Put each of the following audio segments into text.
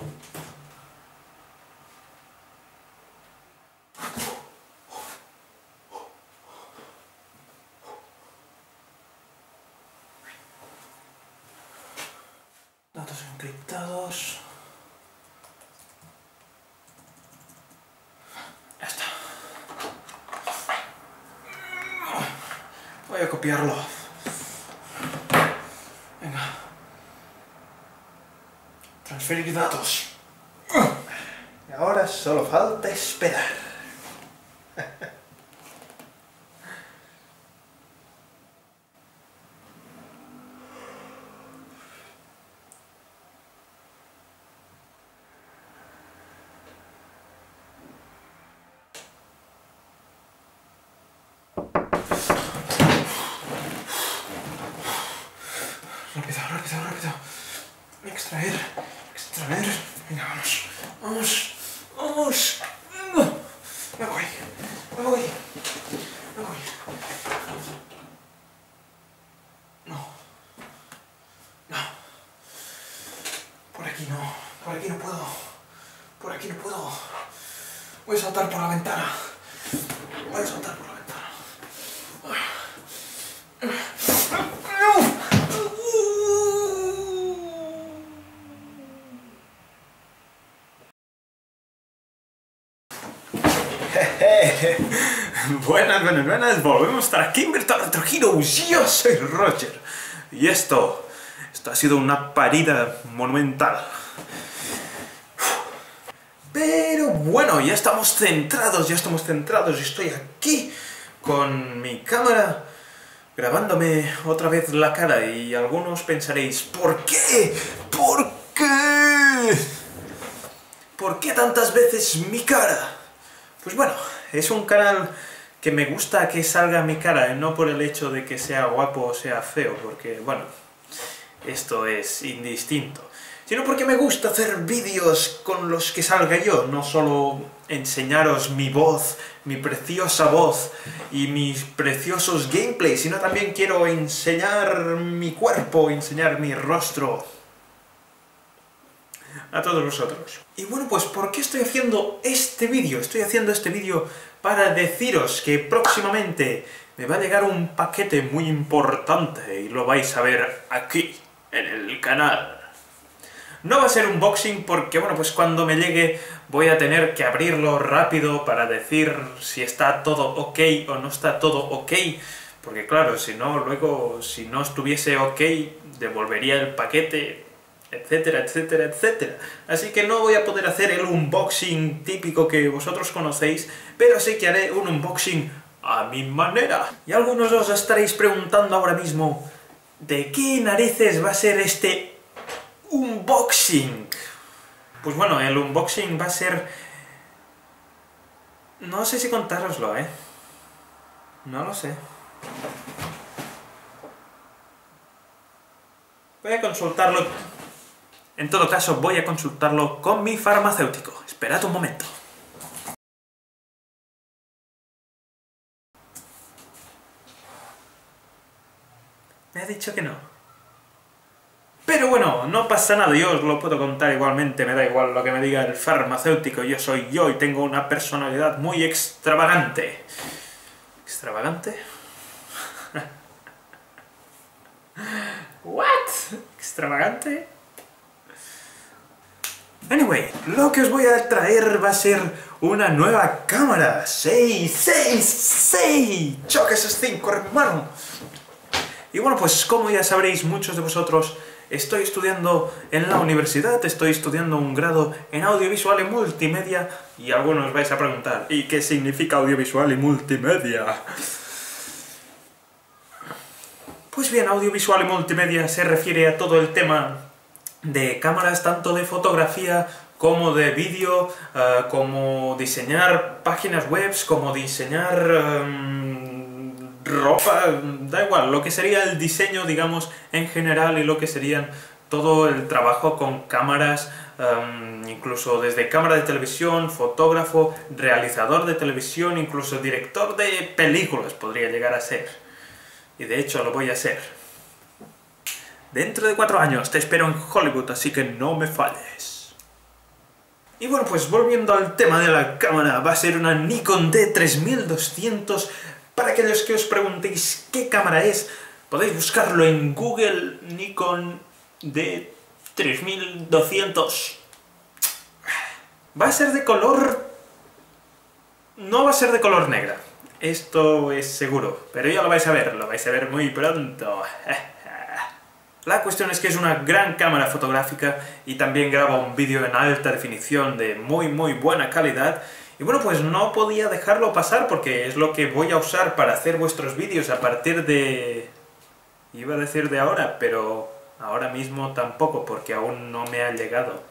Datos encriptados. Ya está. Voy a copiarlo. Venga. Transferir datos. Y ahora solo falta esperar. Rápido, rápido, rápido. Extraer, extraer. Venga, vamos, vamos, vamos. Me voy, me voy, me voy. No, no. Por aquí no, por aquí no puedo. Por aquí no puedo. Voy a saltar por la ventana. Voy a saltar por la ventana. Buenas, buenas, buenas, volvemos a estar aquí en Virtual Retro Heroes. Yo soy Roger. Y esto ha sido una parida monumental. Pero bueno, ya estamos centrados, y estoy aquí con mi cámara grabándome otra vez la cara y algunos pensaréis, ¿por qué? ¿Por qué? ¿Por qué tantas veces mi cara? Pues bueno, es un canal que me gusta que salga mi cara, no por el hecho de que sea guapo o sea feo, porque, bueno, esto es indistinto, sino porque me gusta hacer vídeos con los que salga yo, no solo enseñaros mi voz, mi preciosa voz y mis preciosos gameplays, sino también quiero enseñar mi cuerpo, enseñar mi rostro a todos vosotros. Y bueno, pues ¿por qué estoy haciendo este vídeo? Estoy haciendo este vídeo para deciros que próximamente me va a llegar un paquete muy importante y lo vais a ver aquí, en el canal. No va a ser un unboxing porque, bueno, pues cuando me llegue voy a tener que abrirlo rápido para decir si está todo ok o no está todo ok, porque claro, si no, luego, si no estuviese ok, devolvería el paquete, etcétera, etcétera, etcétera. Así que no voy a poder hacer el unboxing típico que vosotros conocéis, pero sí que haré un unboxing a mi manera. Y algunos os estaréis preguntando ahora mismo, ¿de qué narices va a ser este unboxing? Pues bueno, el unboxing va a ser... no sé si contároslo, ¿eh? No lo sé. Voy a consultarlo... En todo caso, voy a consultarlo con mi farmacéutico. Esperad un momento. Me ha dicho que no. Pero bueno, no pasa nada, yo os lo puedo contar igualmente, me da igual lo que me diga el farmacéutico, yo soy yo y tengo una personalidad muy extravagante. ¿Extravagante? ¿What? ¿Extravagante? Anyway, lo que os voy a traer va a ser una nueva cámara. ¡Sí! ¡Choca esos 5, hermano! Y bueno, pues como ya sabréis muchos de vosotros, estoy estudiando en la universidad, estoy estudiando un grado en audiovisual y multimedia, y algunos vais a preguntar, ¿y qué significa audiovisual y multimedia? Pues bien, audiovisual y multimedia se refiere a todo el tema de cámaras, tanto de fotografía como de vídeo, como diseñar páginas web, como diseñar ropa, da igual, lo que sería el diseño, digamos, en general, y lo que serían todo el trabajo con cámaras, incluso desde cámara de televisión, fotógrafo, realizador de televisión, incluso director de películas podría llegar a ser. Y de hecho lo voy a ser. Dentro de 4 años te espero en Hollywood, así que no me falles. Y bueno, pues volviendo al tema de la cámara, va a ser una Nikon D3200. Para aquellos que os preguntéis qué cámara es, podéis buscarlo en Google, Nikon D3200. Va a ser de color... No va a ser de color negra, esto es seguro, pero ya lo vais a ver muy pronto. La cuestión es que es una gran cámara fotográfica y también graba un vídeo en alta definición de muy buena calidad. Y bueno, pues no podía dejarlo pasar porque es lo que voy a usar para hacer vuestros vídeos a partir de... Iba a decir de ahora, pero ahora mismo tampoco porque aún no me ha llegado.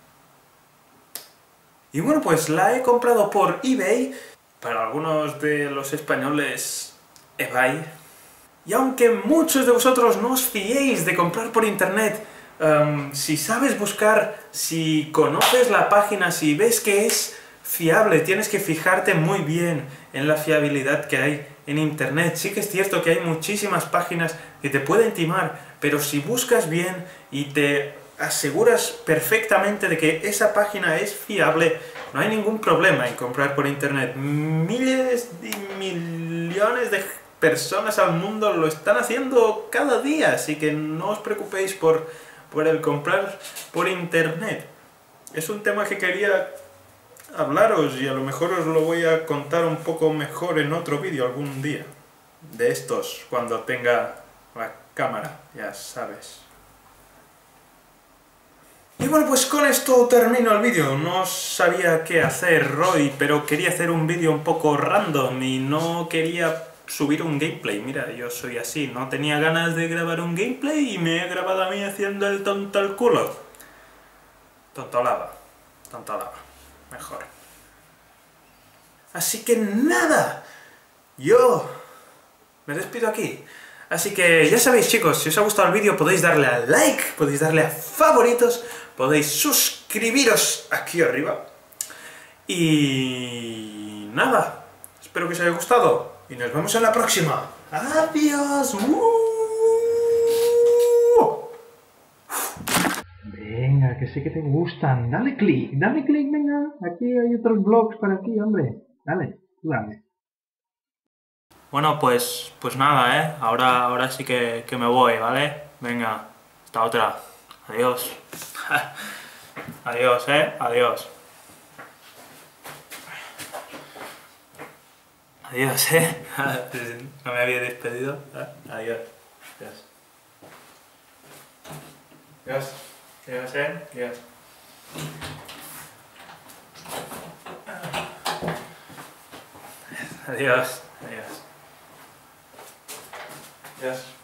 Y bueno, pues la he comprado por eBay, para algunos de los españoles, eBay. Y aunque muchos de vosotros no os fiéis de comprar por internet, si sabes buscar, si conoces la página, si ves que es fiable, tienes que fijarte muy bien en la fiabilidad que hay en internet. Sí que es cierto que hay muchísimas páginas que te pueden timar, pero si buscas bien y te aseguras perfectamente de que esa página es fiable, no hay ningún problema en comprar por internet. Miles y millones de personas al mundo lo están haciendo cada día, así que no os preocupéis por el comprar por internet. Es un tema que quería hablaros y a lo mejor os lo voy a contar un poco mejor en otro vídeo algún día. De estos, cuando tenga la cámara, ya sabes. Y bueno, pues con esto termino el vídeo. No sabía qué hacer hoy, pero quería hacer un vídeo un poco random y no quería subir un gameplay. Mira, yo soy así, no tenía ganas de grabar un gameplay y me he grabado a mí haciendo el tonto al culo. Tontolaba, mejor. Así que nada, yo me despido aquí. Así que ya sabéis, chicos, si os ha gustado el vídeo podéis darle a like, podéis darle a favoritos, podéis suscribiros aquí arriba. Y nada, espero que os haya gustado y nos vemos en la próxima. ¡Adiós! Venga, que sé que te gustan. Dale click, venga. Aquí hay otros vlogs para ti, hombre. Dale, dale. Bueno, pues nada, ¿eh? Ahora sí que me voy, ¿vale? Venga, hasta otra. Adiós. Adiós, ¿eh? Adiós. Adiós, ¿eh? No me había despedido. Adiós. Adiós. Adiós. Adiós, ¿eh? Adiós. Adiós. Adiós. Adiós.